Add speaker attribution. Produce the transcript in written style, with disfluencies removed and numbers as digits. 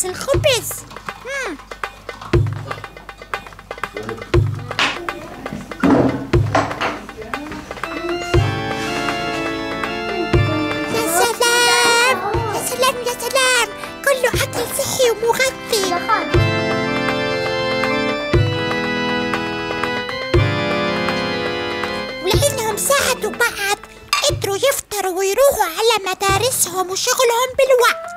Speaker 1: الخبز الخبز. يا سلام يا سلام يا سلام، كله أكل صحي ومغذي. ولأنهم ساعدوا بعض قدروا يفطروا ويروحوا على مدارسهم وشغلهم بالوقت.